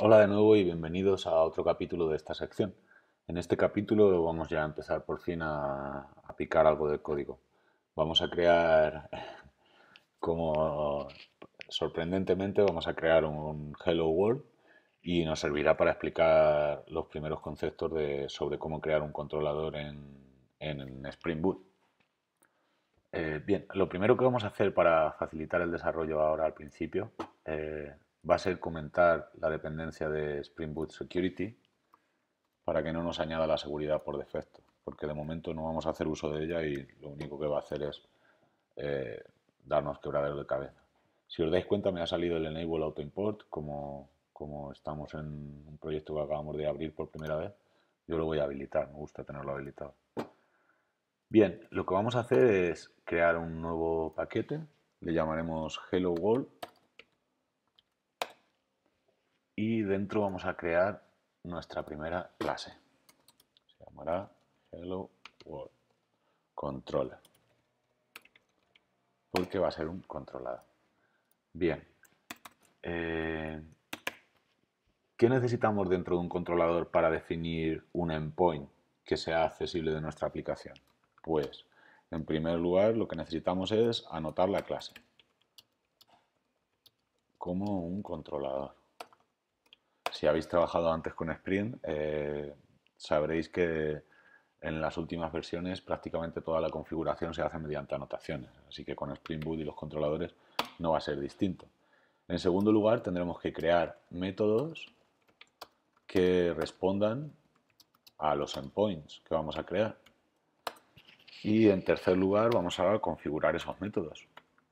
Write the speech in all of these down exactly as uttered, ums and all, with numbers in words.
Hola de nuevo y bienvenidos a otro capítulo de esta sección. En este capítulo vamos ya a empezar por fin a, a picar algo de código. Vamos a crear, como sorprendentemente, vamos a crear un Hello World y nos servirá para explicar los primeros conceptos de, sobre cómo crear un controlador en, en Spring Boot. Eh, bien, lo primero que vamos a hacer para facilitar el desarrollo ahora al principio eh, va a ser comentar la dependencia de Spring Boot Security para que no nos añada la seguridad por defecto, porque de momento no vamos a hacer uso de ella y lo único que va a hacer es eh, darnos quebraderos de cabeza. Si os dais cuenta, me ha salido el Enable Auto Import, como, como estamos en un proyecto que acabamos de abrir por primera vez. Yo lo voy a habilitar, me gusta tenerlo habilitado. Bien, lo que vamos a hacer es crear un nuevo paquete, le llamaremos Hello World y dentro vamos a crear nuestra primera clase. Se llamará Hello World Controller, porque va a ser un controlador. Bien, eh, ¿qué necesitamos dentro de un controlador para definir un endpoint que sea accesible de nuestra aplicación? Pues, en primer lugar, lo que necesitamos es anotar la clase como un controlador. Si habéis trabajado antes con Spring, eh, sabréis que en las últimas versiones prácticamente toda la configuración se hace mediante anotaciones, así que con Spring Boot y los controladores no va a ser distinto. En segundo lugar, tendremos que crear métodos que respondan a los endpoints que vamos a crear. Y en tercer lugar, vamos a configurar esos métodos.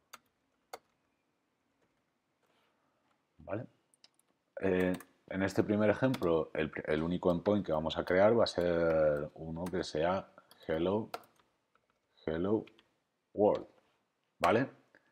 ¿Vale? Eh, en este primer ejemplo, el, el único endpoint que vamos a crear va a ser uno que sea hello, hello world. ¿Vale?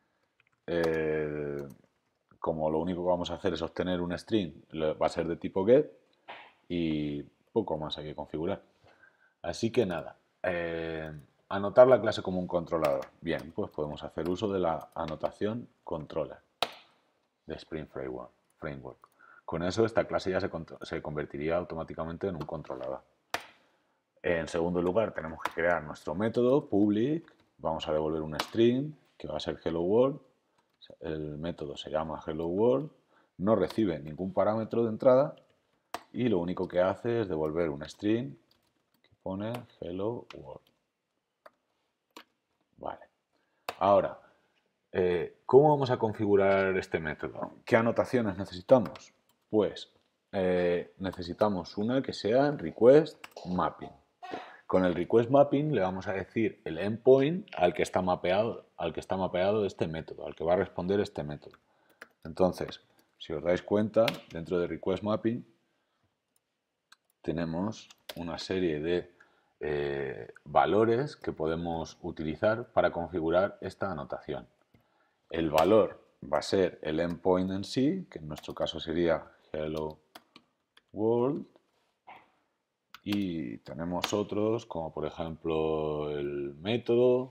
Eh, como lo único que vamos a hacer es obtener un string, va a ser de tipo get y poco más hay que configurar. Así que nada, eh, anotar la clase como un controlador. Bien, pues podemos hacer uso de la anotación controller de Spring Framework. Con eso esta clase ya se, se convertiría automáticamente en un controlador. En segundo lugar tenemos que crear nuestro método public, vamos a devolver un string que va a ser hello world, el método se llama hello world, no recibe ningún parámetro de entrada y lo único que hace es devolver un string que pone hello world. Vale. Ahora, eh, ¿cómo vamos a configurar este método? ¿Qué anotaciones necesitamos? Pues eh, necesitamos una que sea request mapping. Con el request mapping le vamos a decir el endpoint al que está mapeado, al que está mapeado este método, al que va a responder este método. Entonces, si os dais cuenta, dentro de request mapping tenemos una serie de eh, valores que podemos utilizar para configurar esta anotación. El valor va a ser el endpoint en sí, que en nuestro caso sería hello world, y tenemos otros como por ejemplo el método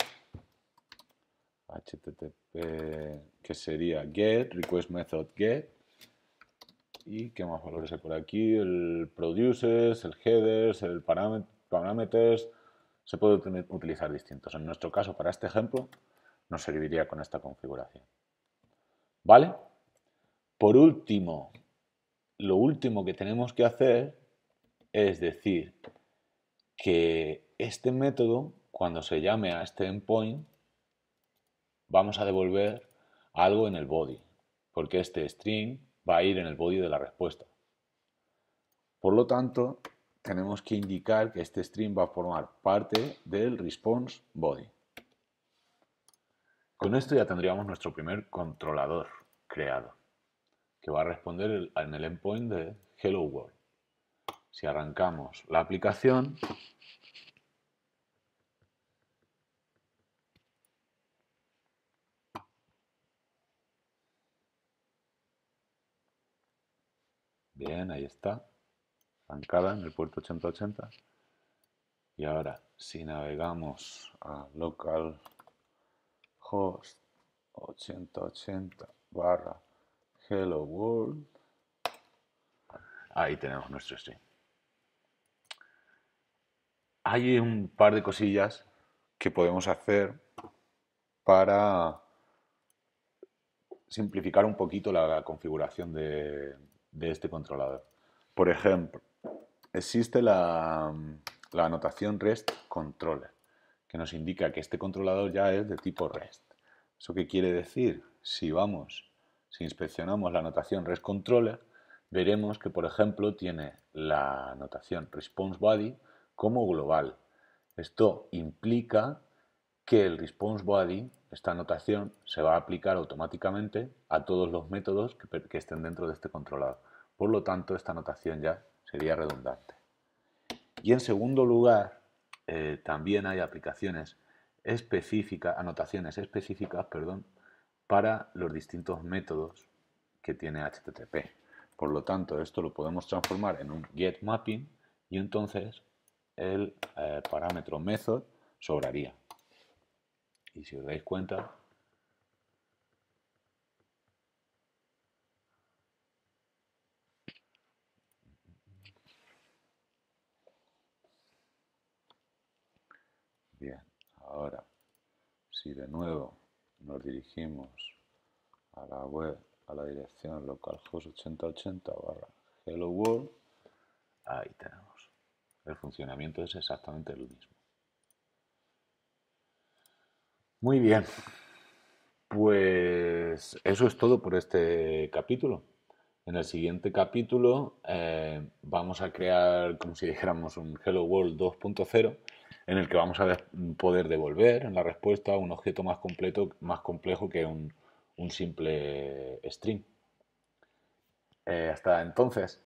H T T P que sería get, request method get, y qué más valores hay por aquí, el producers, el headers, el parameters, se puede utilizar distintos. En nuestro caso, para este ejemplo, nos serviría con esta configuración. ¿Vale? Por último, lo último que tenemos que hacer es decir que este método, cuando se llame a este endpoint, vamos a devolver algo en el body, porque este string va a ir en el body de la respuesta. Por lo tanto, tenemos que indicar que este string va a formar parte del response body. Con esto ya tendríamos nuestro primer controlador creado, que va a responder en el endpoint de Hello World. Si arrancamos la aplicación, bien, ahí está, arrancada en el puerto ochenta ochenta. Y ahora, si navegamos a localhost ochenta ochenta barra hello world, Ahí tenemos nuestro string. Hay un par de cosillas que podemos hacer para simplificar un poquito la configuración de, de este controlador. Por ejemplo, existe la, la anotación REST controller, que nos indica que este controlador ya es de tipo REST. ¿Eso qué quiere decir? Si vamos, si inspeccionamos la anotación REST controller, veremos que, por ejemplo, tiene la anotación response body como global. Esto implica que el response body, esta anotación, se va a aplicar automáticamente a todos los métodos que, que estén dentro de este controlador. Por lo tanto, esta anotación ya sería redundante. Y en segundo lugar, eh, también hay aplicaciones específicas, anotaciones específicas, perdón, para los distintos métodos que tiene H T T P. Por lo tanto, esto lo podemos transformar en un getMapping y entonces el eh, parámetro method sobraría. Y si os dais cuenta, bien, ahora si de nuevo nos dirigimos a la web, a la dirección localhost ochenta ochenta barra hello world, ahí tenemos. El funcionamiento es exactamente el mismo. Muy bien, pues eso es todo por este capítulo. En el siguiente capítulo eh, vamos a crear, como si dijéramos, un Hello World dos punto cero en el que vamos a de poder devolver en la respuesta un objeto más completo, más complejo que un, un simple string. Eh, hasta entonces.